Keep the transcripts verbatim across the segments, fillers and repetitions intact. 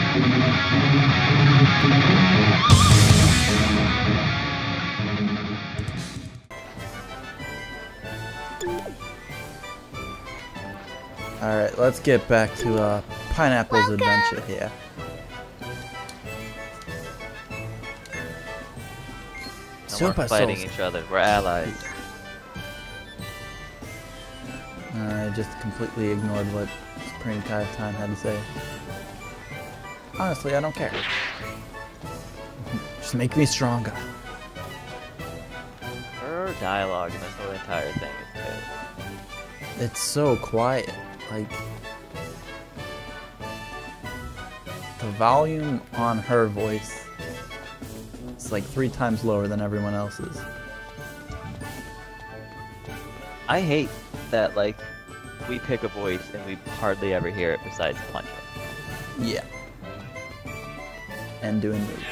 Alright, let's get back to uh, Pineapple's Welcome. adventure here. No Super more fighting Souls. each other, we're allies. I just completely ignored what Supreme Kai of Time had to say. Honestly, I don't care. Just make me stronger. Her dialogue in this whole entire thing is good. It's so quiet. Like, the volume on her voice is like three times lower than everyone else's. I hate that, like, we pick a voice and we hardly ever hear it besides punching. Yeah. And doing moves.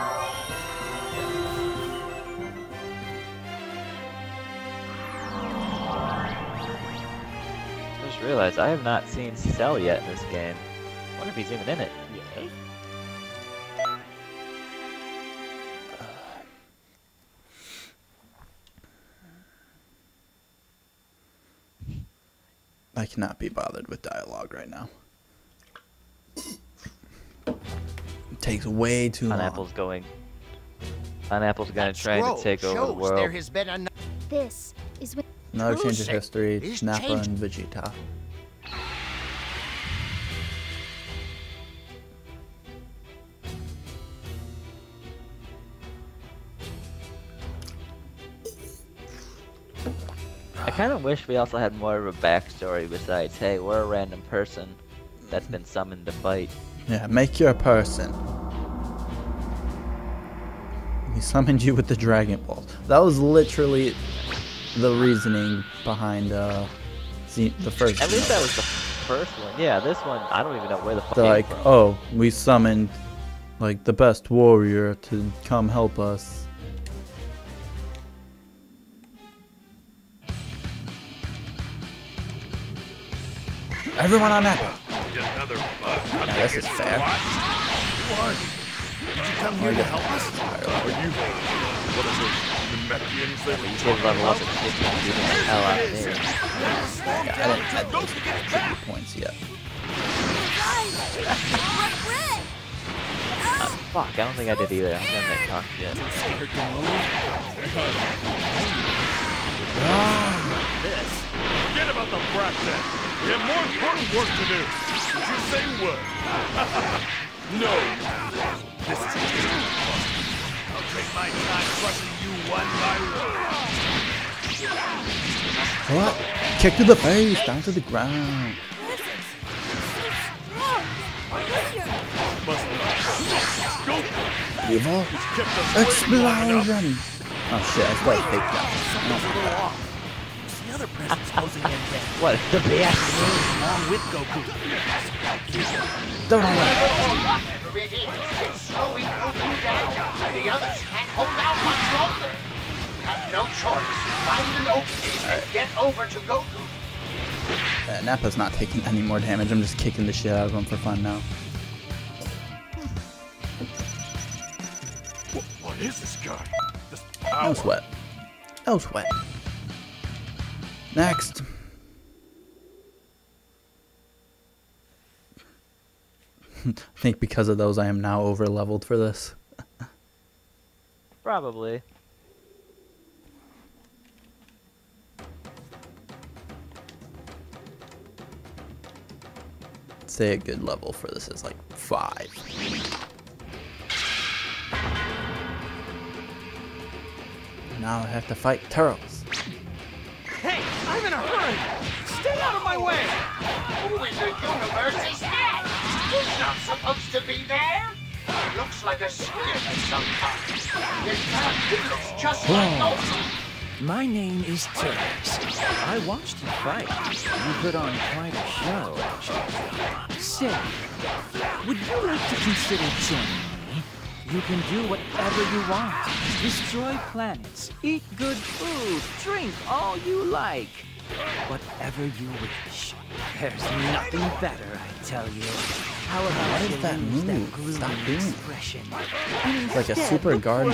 I just realized I have not seen Cell yet in this game. I wonder if he's even in it. Yay. I cannot be bothered with dialogue right now. It takes way too Pineapple's long. going. Pineapple's gonna That try to scroll take over the shows world. There has been an This is what Another change of True history, is Nappa change- and Vegeta. I kind of wish we also had more of a backstory besides, hey, we're a random person that's been summoned to fight. Yeah, make you a person. He summoned you with the Dragon Balls. That was literally the reasoning behind uh, the, the first. At least Xenoverse. that was the first one. Yeah, this one, I don't even know where the fuck They're came like, from. oh, we summoned like the best warrior to come help us. Everyone on that. Another bug. Yeah, this is fair. What? Did you come here to help us? Are you? What is it? Namekians that You did level up and shit, you beating the hell out of me. Yeah, I didn't add those tribute points yet. Uh, fuck, I don't think I did either. I'm gonna make talk shit. this? Forget about the brat then. We have more important work to do. Did you say what? No. This is too fun. I'll take my time crushing you one by one. What? Kick to the face, down to the ground. Must not. Go. Evil Kept us waiting long enough. explosion. Oh shit, I still have fake that. the other presence posing in there. What? The B S? Along with Goku. Don't know. It's slowing Goku down. The others can't hold out much longer. You have no choice. Find an opening and get over to Goku. Uh, Nappa's not taking any more damage. I'm just kicking the shit out of him for fun now. What, what is this guy? This No power. sweat. No sweat. Next. I think because of those I am now over leveled for this. Probably. Say a good level for this is like five. Now I have to fight turtles. Hey, I'm in a hurry. Stay out of my way. Who in the universe is that? Who's not supposed to be there? Looks like a squid of some kind. In fact, it looks just like Goku. My name is Turles. I watched you fight. You put on quite a show, actually. Say, would you like to consider joining me? You can do whatever you want. Destroy planets, eat good food, drink all you like. Whatever you wish. There's nothing better, I tell you. How about What you is that lose that move? gloomy Stop doing it. expression? It's like a super guard.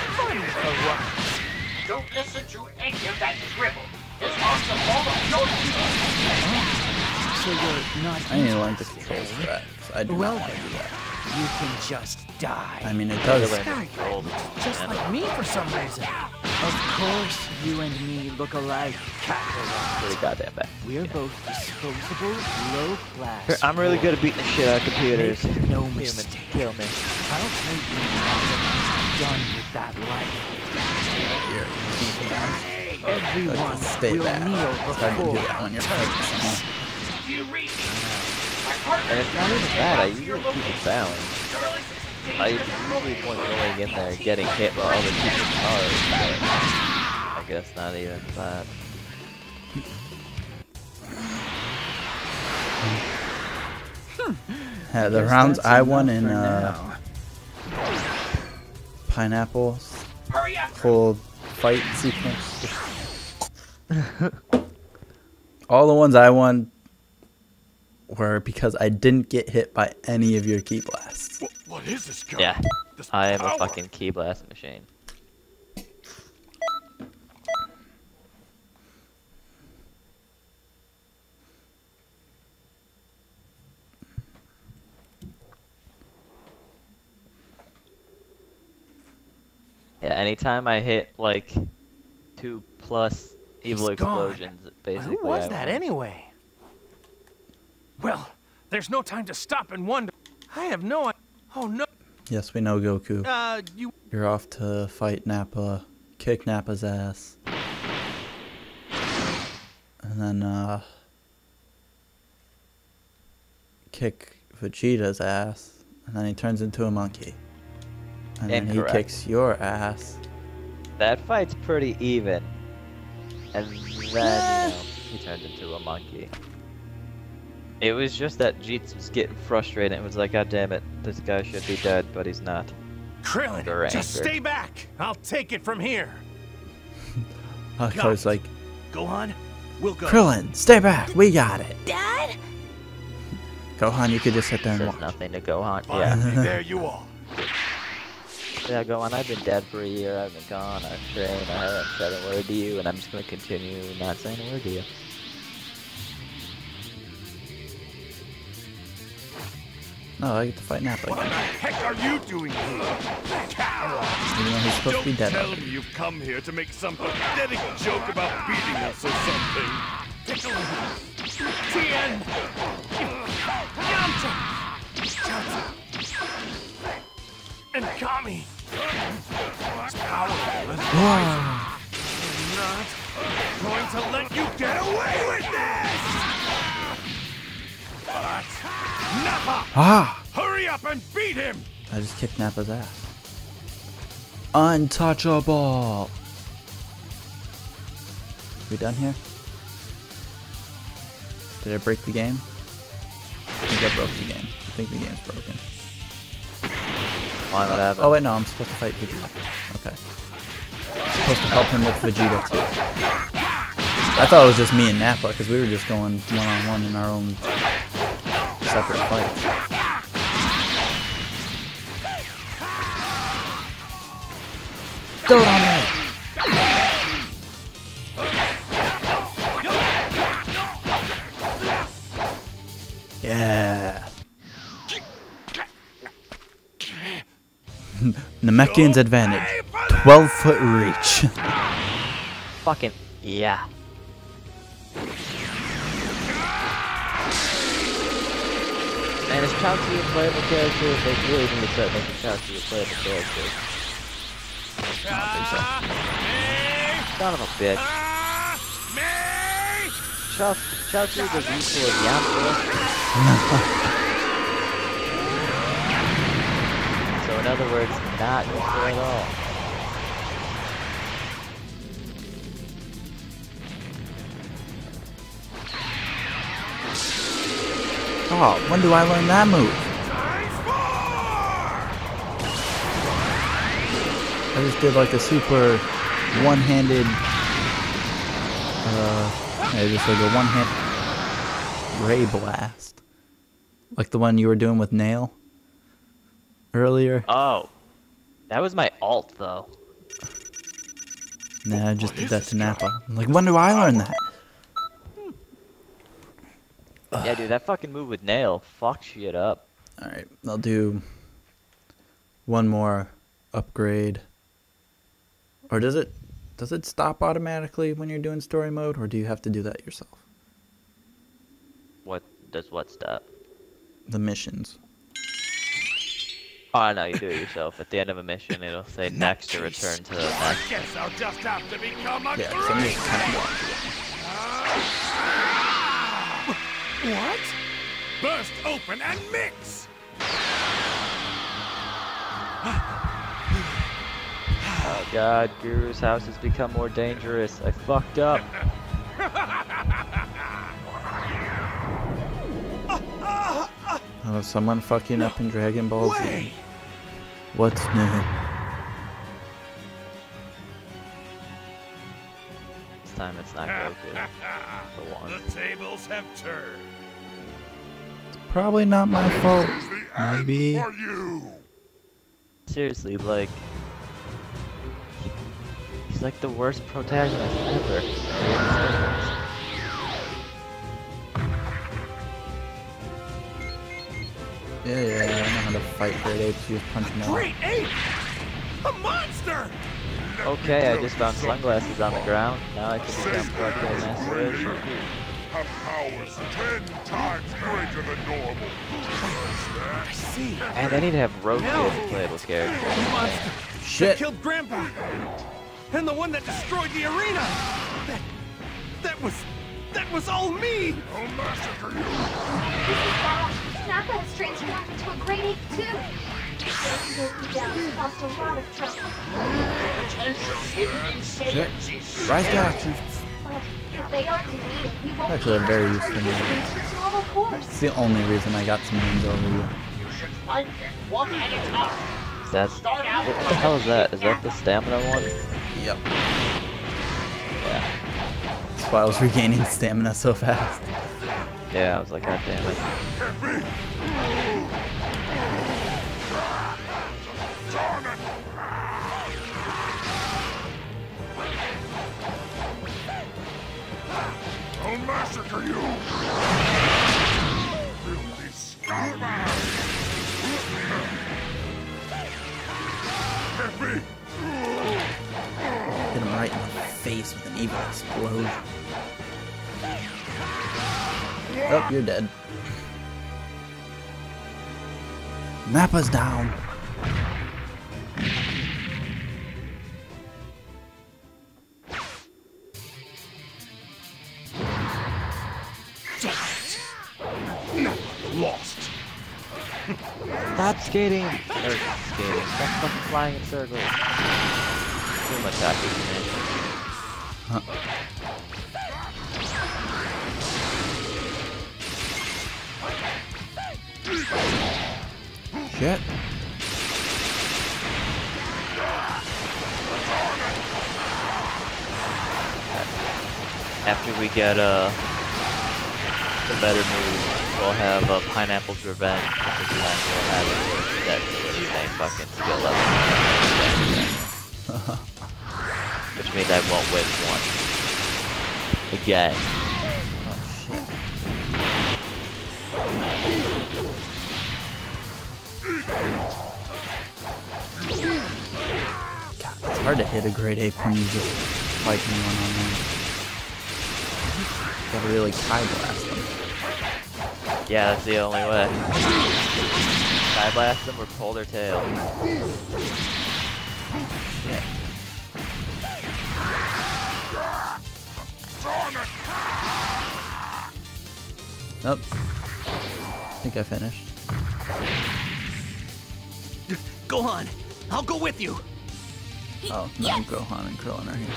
Don't listen to any of that dribble. It's off the ball of your team. So you're not I need to learn the interested, controls eh? for that. 'Cause I do Well, not want to do that. You can just die. I mean, it does. This guy looks Just like me for some reason. Of course, you and me look alike, Captain. pretty goddamn bad. We're both disposable, low class. Here, I'm really good at beating the shit out of computers. Make no Human, mistake. kill me. I'll take you now that I'm done with that life. Here, Everyone stay will back. kneel It's hard to do before that when you're fighting someone. Do you read me? My partner And it's not even that, I usually your keep it location. balanced. Charlie I usually point going in there, getting hit while other people's cars, but I guess not even that. Yeah, the Guess rounds that's I won enough in for uh, now. Pineapple Hurry up! full fight sequence. All the ones I won were because I didn't get hit by any of your key blasts. What, what is this guy? Yeah, This I am a power. fucking key blast machine. Yeah, anytime I hit like two plus evil He's gone. explosions, basically. Who was I that win. anyway? Well, there's no time to stop and wonder. I have no. Oh no. Yes, we know, Goku. Uh, you. You're off to fight Nappa, kick Nappa's ass. And then, uh... kick Vegeta's ass. And then he turns into a monkey. And then he Incorrect. kicks your ass. That fight's pretty even. And then, you know, he turns into a monkey. It was just that Jeets was getting frustrated and was like, God damn it, this guy should be dead, but he's not. Krillin, Your just anger. stay back. I'll take it from here. I was like, Gohan, we'll go. Krillin, stay back, we got it. Dad? Gohan, you could just sit there and Says watch. nothing to Gohan. Yeah, Finally, there you are. yeah, Gohan, I've been dead for a year, I've been gone, I've trained, I haven't said a word to you, and I'm just gonna continue not saying a word to you. No, I get to fight Nappa What the again. heck are you doing here? Cow! Even though he's supposed Don't to be dead tell already. me you've come here to make some pathetic joke about beating us or something. Tien. Yamcha. Chaozu. And Kami. It's powerful, isn't it? Wow. I'm not going to let you get away with this! But, Nappa! Ah! Hurry up and beat him! I just kicked Nappa's ass. Untouchable! We done here? Did I break the game? I think I broke the game. I think the game's broken. Why not have Oh wait, no, I'm supposed to fight Vegeta. Okay. I'm supposed to help him with Vegeta too. I thought it was just me and Nappa, because we were just going one-on-one in our own separate fights. Do it on me! Yeah. Namekian's advantage. twelve foot reach. Fucking, yeah. Man, is Chaozu a playable character? They really need to start making Chaozu a playable character. I don't think so. Son of a bitch. Chaozu, Chaozu is equal of Yamcha. So in other words, not useful at all. Oh, when do I learn that move? I just did like a super one-handed, uh, I just like a one-hand ray blast. Like the one you were doing with Nail earlier? Oh. That was my alt, though. Nah, I just did that to Nappa. I'm like, when do I learn that? Yeah, dude, that fucking move with Nail fucked shit up. Alright, I'll do one more upgrade. Or does it does it stop automatically when you're doing story mode, or do you have to do that yourself? What does what stop? The missions. Oh, no, you do it yourself. At the end of a mission, it'll say next to return to the I next. guess I'll just have to become a Yeah, so I'm green. just kind of What? Burst open and mix. Oh god, Guru's house has become more dangerous. I fucked up. Oh, someone fucking up in Dragon Ball Z. What's new? This time it's not Goku. For one. The tables have turned. Probably not my fault. Here's the end Maybe. for you. Seriously, like... He's like the worst protagonist ever. Yeah, yeah, I know how to fight great apes. You just punch them out. Great ape! A monster! Okay, I just found sunglasses on the ground. Now I can become fucking Master Roshi. Have powers ten times greater than normal. I see. And I need to have Roshi as a playable character. The monster Shit! killed Grandpa. And the one that destroyed the arena. That, that was, that was all me. I'll massacre you. This is bad. Nappa has transformed into a great ape too. This down has caused a lot of trouble. Potential hidden in Shit. Saiyans. Rise to action. But if they are defeated, we won't Actually, a very useful move. its normal course. It's the only reason I got some wins over you. You should fight them one at a time. Is that... Start out What the hell is that? Is that the stamina one? Yep. Yeah. That's why I was regaining stamina so fast. Yeah, I was like, god damn it. I'll massacre you. Filthy scumbag. Get me. Hit him right in the face with an evil explosion. Oh, you're dead. Nappa's down. Lost. Stop skating! Or skating. Stop fucking flying in circles. Too much hockey for me. Shit. After we get uh, the better move, we'll have uh, Pineapple's Revenge. Which is when we'll have it that the same fucking skill level. Which means I won't win once. Again. God, it's hard to hit a great ape when you just fight one on one. You gotta really Kai blast them. Yeah, that's the only way. Side blast them or pull their tail. Shit. Nope. I think I finished. Go on. I'll go with you. Oh, no, Gohan and Krillin are here.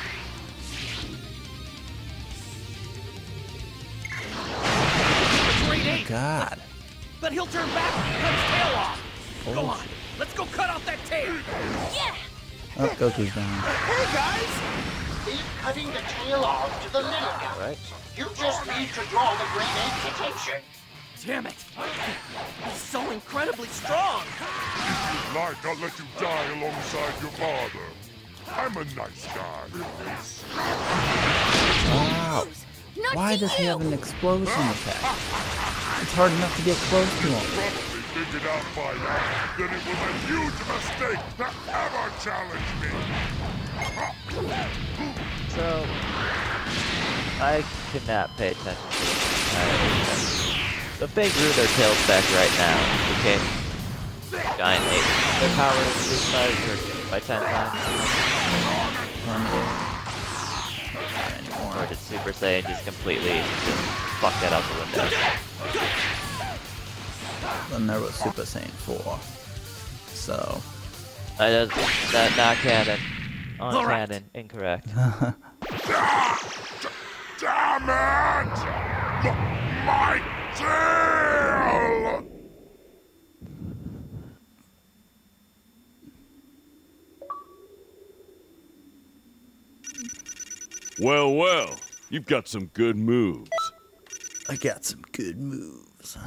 Great ape. God. But he'll turn back and cut his tail off. Go Holy on. shit. Let's go cut off that tail. Oh, Goku's down. Hey, guys. Keep cutting the tail off to the little guy. Right? You just need to draw the great ape's attention. Damn it! He's so incredibly strong! If you like, I'll let you die alongside your father. I'm a nice guy. Wow. Not Why to does he you. have an explosion attack? It's hard enough to get close to him. Probably figured out by now that it was a huge mistake to ever challenge me. So, I cannot pay attention to this. Uh, the thing grew their tails back right now. Became giant ape. Their power increased by, or by ten times. Or did Super Saiyan just completely just fuck that out the window? Then there was Super Saiyan four. So. That is that not canon. On Correct. canon, incorrect. Damn it! M- My tail! Well, well, you've got some good moves. I got some good moves.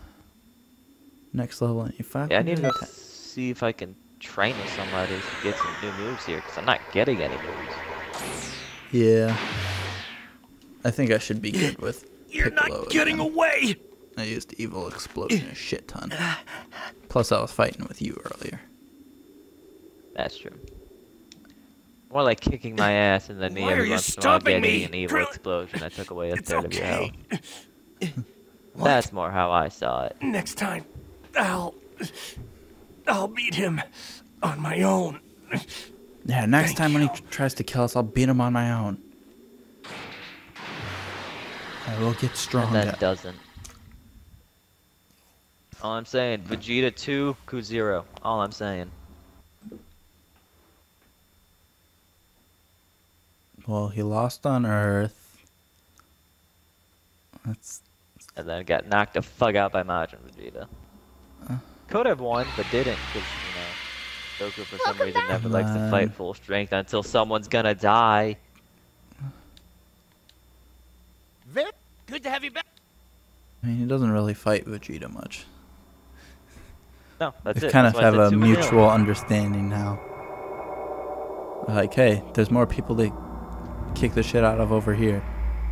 Next level, any five. Yeah, I need to go see if I can train with somebody to get some new moves here, because I'm not getting any moves. Yeah. I think I should be good with You're Piccolo not getting again. away! I used Evil Explosion a shit ton. Plus, I was fighting with you earlier. That's true. More like kicking my ass and then me Why are every you once in a while stopping getting me? an evil Krill- explosion that took away a It's third of your okay. health. That's more how I saw it. Next time, I'll... I'll beat him on my own. Yeah, next Thank time when he you. tr- tries to kill us, I'll beat him on my own. I will get And stronger. then doesn't. All I'm saying, Vegeta two, Ku zero. All I'm saying. Well, he lost on Earth. That's And then got knocked the fuck out by Majin Vegeta. Could have won, but didn't, because, you know, Goku for some Welcome reason back. never likes to Man. fight full strength until someone's gonna die. Very good to have you back. I mean, he doesn't really fight Vegeta much. No, that's We it. kind of That's why I have said a two nil. mutual understanding now. Like, hey, there's more people to kick the shit out of over here.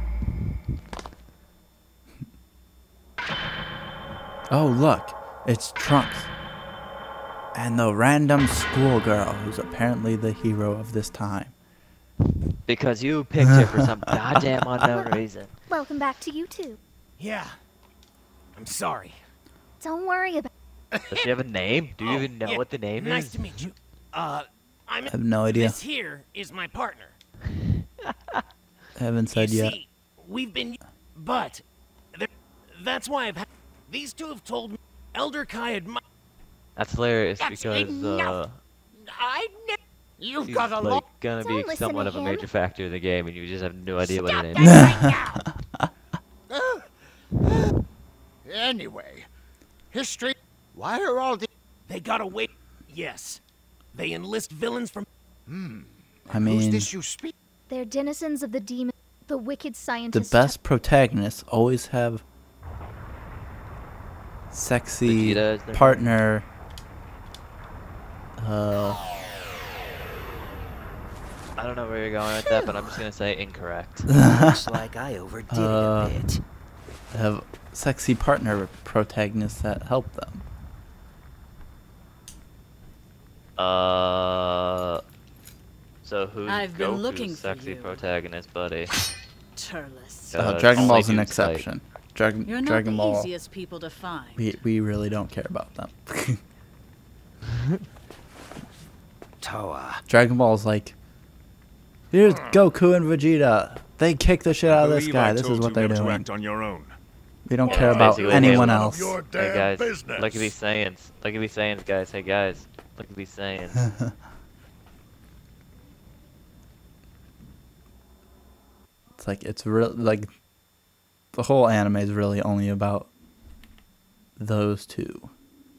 Oh, look, it's Trunks. And the random schoolgirl who's apparently the hero of this time. Because you picked her for some goddamn unknown reason. Welcome back to you too. Yeah. I'm sorry. Don't worry about Does she have a name? Do you Oh, even know yeah, what the name nice is? to meet you. Uh, I'm... I have no idea. This here is my partner. I haven't said you yet. see, we've been... But... there- That's why I've had... These two have told me Elder Kai admi- That's hilarious That's because uh, enough. I ne- You've he's got a like lot... gonna Don't be listen somewhat to of a him. major factor in the game, and you just have no idea what Stop it that is. right now! Anyway, history. Why are all the... They gotta wait. Yes. They enlist villains from... I Who's mean, this you speak? they're denizens of the demon, the wicked the scientists. best protagonists always have sexy Vegeta is their partner. Uh, I don't know where you're going with that, but I'm just gonna say incorrect. Looks like I overdid Uh, it a bit. have sexy partner protagonists that help them. Uh, so who's I've been Goku's looking for sexy you. protagonist, buddy? Turles. Uh, Uh, Dragon only Ball's an Duke's like- exception. Dragon You're not Dragon the Ball. easiest people to find. We we really don't care about them. Toa. Dragon Ball's like, here's Goku and Vegeta. They kick the shit out of this Believe guy. I This is told what you they're never to doing. act on your own. We don't Yeah, care it's about basically anyone none of else. your Hey damn guys, business. look at these Saiyans. Look at these Saiyans, guys. Hey guys, look at these Saiyans. It's like it's real like the whole anime is really only about those two.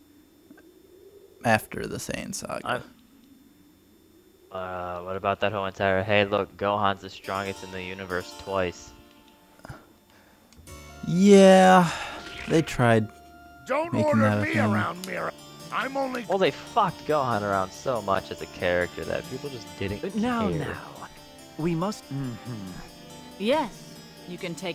After the Saiyan saga. I'm- Uh, what about that whole entire? Hey, look, Gohan's the strongest in the universe twice. Yeah, They tried. Don't Making order that a me thing. around, Mira. I'm only. Well, they fucked Gohan around so much as a character that people just didn't But now, care. now, we must. Mm-hmm. Yes, you can take.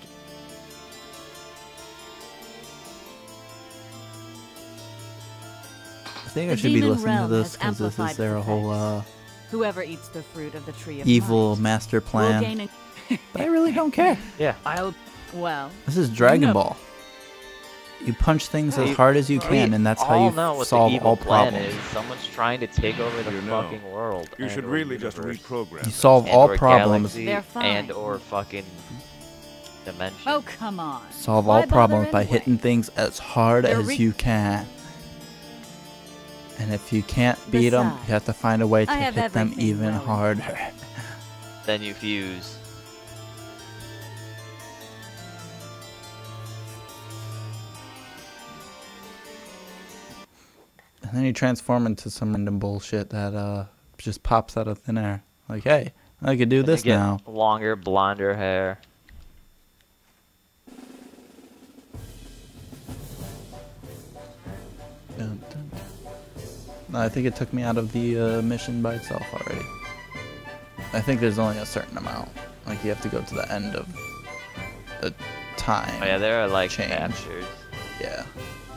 I think I The should be demon listening to realm this has because this is amplified their the whole uh, Whoever eats the fruit of the tree of evil might master will plan. gain a... But I really don't care. Yeah. I'll. Well, This is Dragon No. Ball. You punch things as We- hard as you we can, and that's how all you know what solve the evil all plan problems. is. Someone's trying to take over the You know, fucking world. You and should or really just universe, reprogram. You solve and all or problems. galaxy, They're fine. and or fucking dimension. oh come on. Solve Why all problems bother by anyway? hitting things as hard They're as re- you can. And if you can't beat them, Besides, you have to find a way to I have hit them everything even well in harder. Then you fuse. And then you transform into some random bullshit that uh just pops out of thin air. Like, hey, I could do and you this get now. Longer, blonder hair. Dun, dun, dun. No, I think it took me out of the uh, mission by itself already. I think there's only a certain amount. Like, you have to go to the end of the time. Oh yeah, there are like Change. captures. Yeah.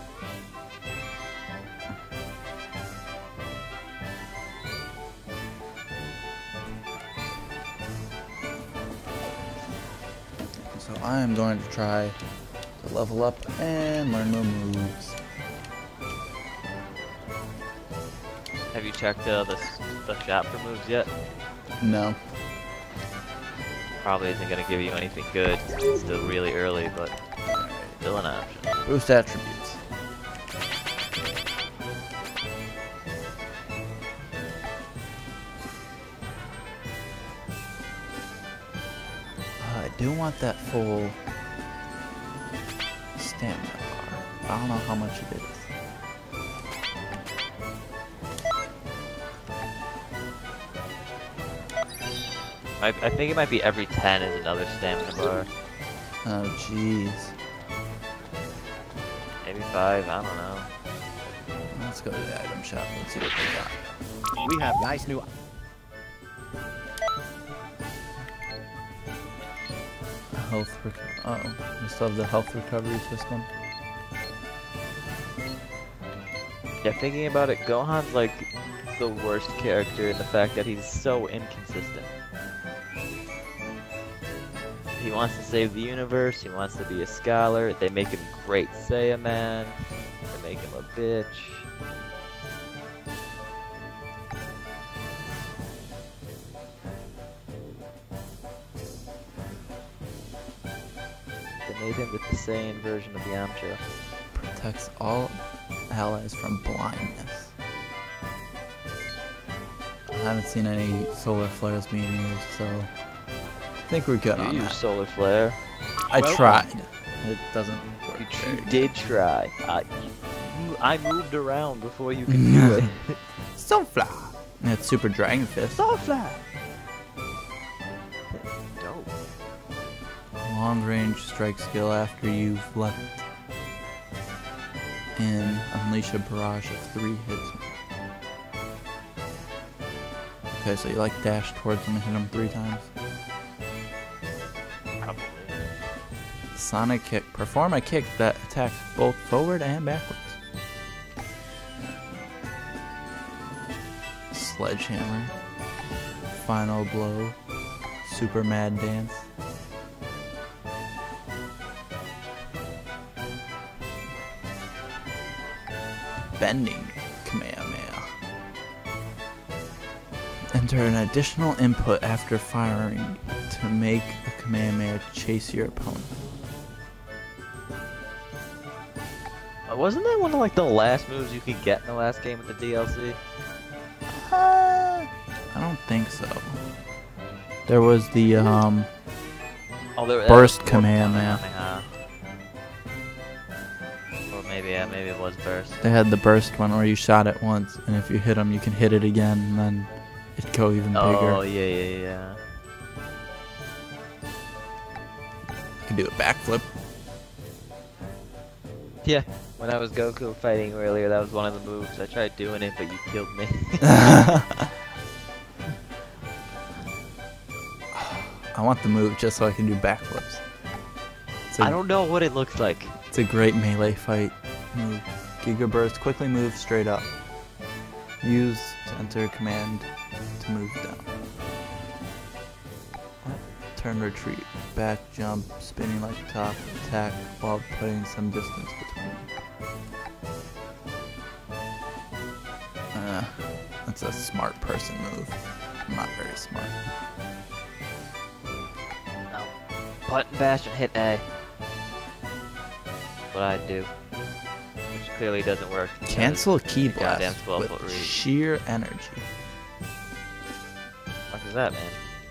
So I am going to try to level up and learn the moves. Have you checked uh, the s- the shop for moves yet? No. Probably isn't gonna give you anything good. It's still really early, but still an option. Boost attributes. Uh, I do want that full stamina bar. I don't know how much it is. I, I think it might be every ten is another stamina bar. Oh, jeez. Maybe five, I don't know. Let's go to the item shop. Let's see what they got. We have nice new. Health rec- uh oh, we still have the health recovery system. Yeah, thinking about it, Gohan's like the worst character in the fact that he's so inconsistent. He wants to save the universe, he wants to be a scholar, they make him great Saiyaman, they make him a bitch. They made him the Saiyan version of Yamcha. Protects all allies from blindness. I haven't seen any solar flares being used, so I think we're good You on use that. Solar Flare. I Well- tried. It doesn't work. You, very you good. did try. I, you, I moved around before you could do it. Sunflower. And it's Super Dragon Fist. Sunflower. Dope. Long range strike skill after you've left in unleash a barrage of three hits. Okay, so you like dash towards them and hit them three times. Probably. Sonic kick. Perform a kick that attacks both forward and backwards. Sledgehammer. Final blow. Super mad dance. Bending Kamehameha. Enter an additional input after firing to make a Kamehameha chase your opponent. Uh, wasn't that one of like the last moves you could get in the last game of the D L C? Uh, I don't think so. There was the um Oh, there, that Burst was Kamehameha. Kamehameha. Or maybe, yeah, maybe it was Burst. they had the burst one where you shot it once, and if you hit them, you can hit it again, and then it'd go even bigger. Oh, yeah, yeah, yeah. You can do a backflip. Yeah, when I was Goku fighting earlier, that was one of the moves. I tried doing it, but you killed me. I want the move just so I can do backflips. It's a, I don't know what it looks like. It's a great melee fight move. Giga Burst, quickly move straight up. Use to enter command to move down. Turn retreat, back jump, spinning like a top, attack while putting some distance between. Uh, that's a smart person move. I'm not very smart. No. Button bash and hit A. What I do. Which clearly doesn't work. Cancel Ki Goddamn Blast twelve with foot reach. sheer energy. What is that, man?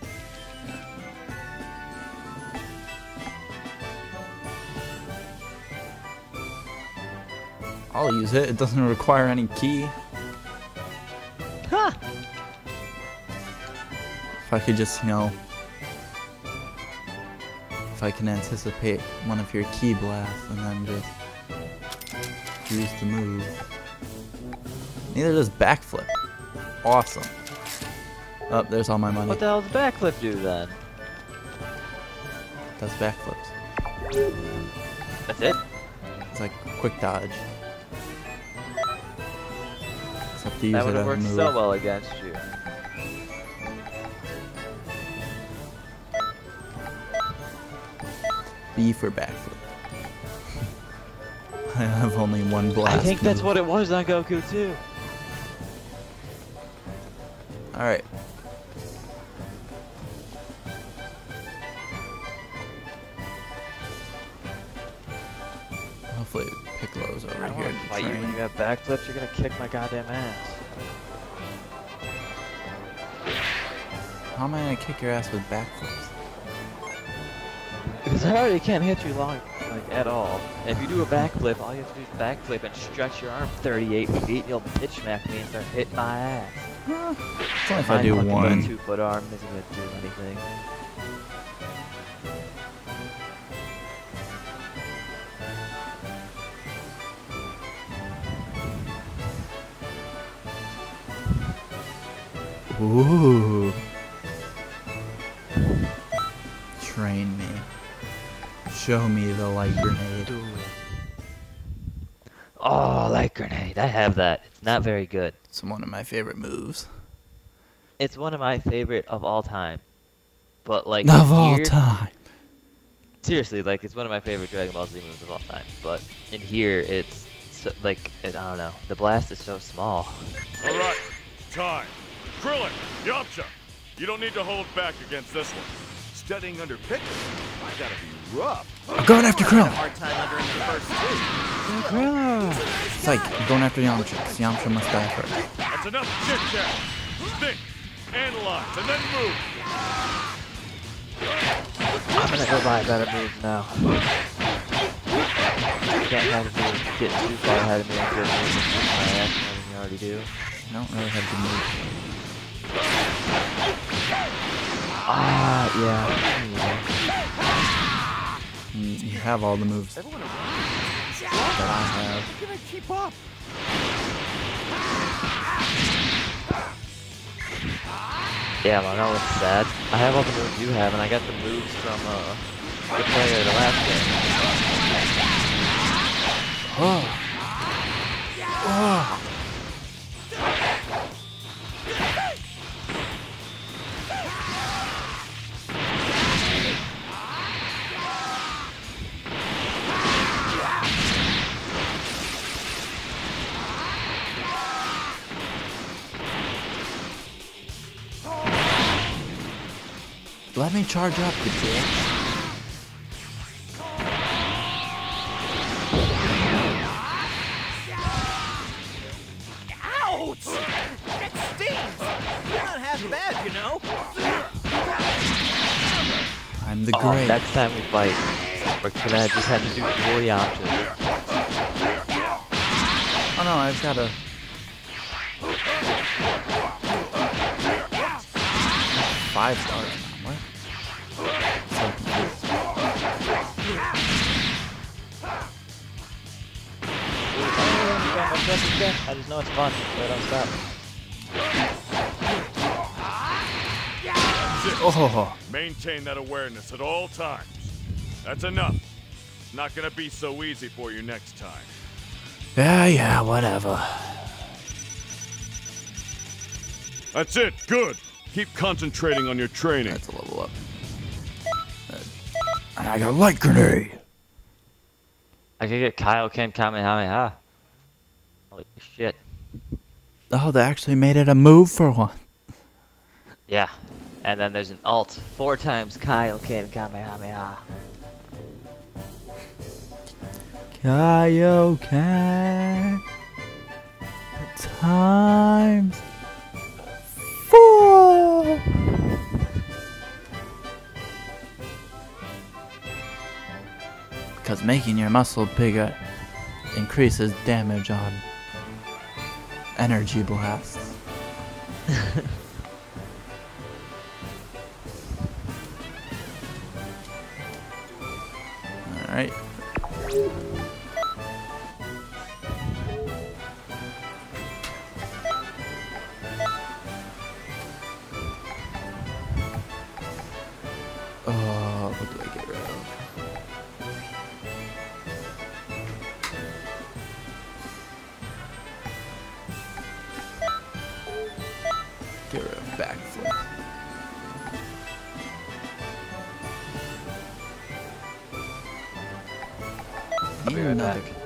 I'll use it. It doesn't require any key. Ha! If I could just, you know, if I can anticipate one of your Ki blasts and then just use the move. Neither does backflip. Awesome. Oh, there's all my money. What the hell does backflip do then? Does backflips. That's it? It's like quick dodge. Except to use That it would as have a worked move. so well against you. B for backflip. I have only one blast. I think that's move. what it was on Goku too. Alright. Hopefully Piccolo's over I here wanna to fight you when train. you have backflips, you're gonna kick my goddamn ass. How am I gonna kick your ass with backflips? Because I already can't hit you long, like, at all. And if you do a backflip, all you have to do is backflip and stretch your arm thirty-eight feet, and you'll pitch smack me and start hitting my ass. It's only if I My do fucking one. two foot arm isn't gonna do anything. Ooh. Train me. Show me the light grenade. Oh, light grenade. I have that. It's not very good. It's one of my favorite moves. It's one of my favorite of all time. But like Of all here- time. Seriously, like it's one of my favorite Dragon Ball Z moves of all time. But in here, it's so, like it, I don't know. The blast is so small. All right, time. Krillin, Yamcha, you don't need to hold back against this one. Studying under Piccolo, I gotta be rough. I'm going after Krillin. Hard time under him the first two. It's like going after Yamcha, because Yamcha must die first. That's enough chit chat. Think, analyze, and then move. I'm gonna go buy better moves now. You can't have me get too far ahead of me and get moves and kick my ass more than you already do. I don't really have the move. Ah, yeah. Mm, You have all the moves that Everyone around. I have. How can I keep up? Yeah, man, that was sad. I have all the moves you have, and I got the moves from uh, the player the last game. Oh. Oh. Let me charge up, good kid. Ouch! That stings! Not half bad, you know? I'm the Oh, great. next time we fight, we're gonna just have to do four Yamchas. Oh no, I've got a. Five stars now. What? So confused. press again. I just know it's fun, so I don't stop. Oh. Maintain that awareness at all times. That's enough. Not gonna be so easy for you next time. Yeah, yeah, whatever. That's it. Good. Keep concentrating on your training. That's a level up. And I got a light grenade. I could get Kaioken Kamehameha. Holy shit. Oh, they actually made it a move for one. Yeah. And then there's an alt. Four times Kaioken Kamehameha. Kaioken times four. Because making your muscle bigger increases damage on energy blasts. Alright. Oh, what do I get rid of? Get rid of backflip. I'll be right back.